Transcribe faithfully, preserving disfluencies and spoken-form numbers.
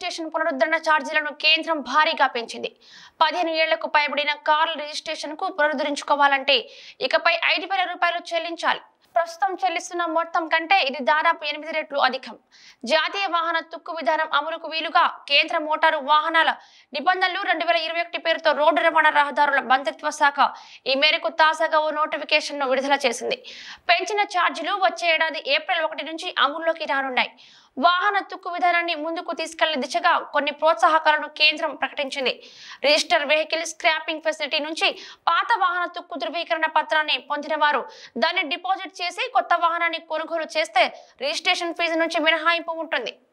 Registration పునరుద్ధరణ ఛార్జీలను కేంద్రం భారీగా పెంచింది. పదిహేను ఏళ్లకు పైబడిన కార్ల రిజిస్ట్రేషన్ కు పునరుద్ధరించుకోవాలంటే ఇకపై ఐదు వేల రూపాయలు చెల్లించాలి. ప్రస్తుతం చెల్లిస్తున్న మొత్తం కంటే ఇది దాదాపు ఎనిమిది రెట్లు అధికం. జాతీయ వాహన తుక్కు విధానం అమలుకు వీలుగా కేంద్ర మోటారు వాహనాల నిబంధనలు రెండు వేల ఇరవై ఒకటి పేరుతో రోడ్డు రవాణా రహదారుల మంత్రిత్వ శాఖ ఈ మేరకు తాజాగా ఓ నోటిఫికేషన్ ను విడుదల చేసింది. పెంచిన ఛార్జీలు వచ్చే ఏడాది ఏప్రిల్ ఒకటి నుంచి అమల్లోకి రానున్నాయి. వాహన తుక్కు విధానాన్ని ముందుకు తీసుకెళ్లే దిశగా కొన్ని ప్రోత్సాహకాలను కేంద్రం ప్రకటించింది. రిజిస్టర్ వెహికల్ స్క్రాపింగ్ ఫెసిలిటీ నుంచి పాత వాహన తుక్కు ధృవీకరణ పత్రాన్ని పొందిన వారు దాన్ని డిపాజిట్ చేసి కొత్త వాహనాన్ని కొనుగోలు చేస్తే రిజిస్ట్రేషన్ ఫీజు నుంచి మినహాయింపు ఉంటుంది.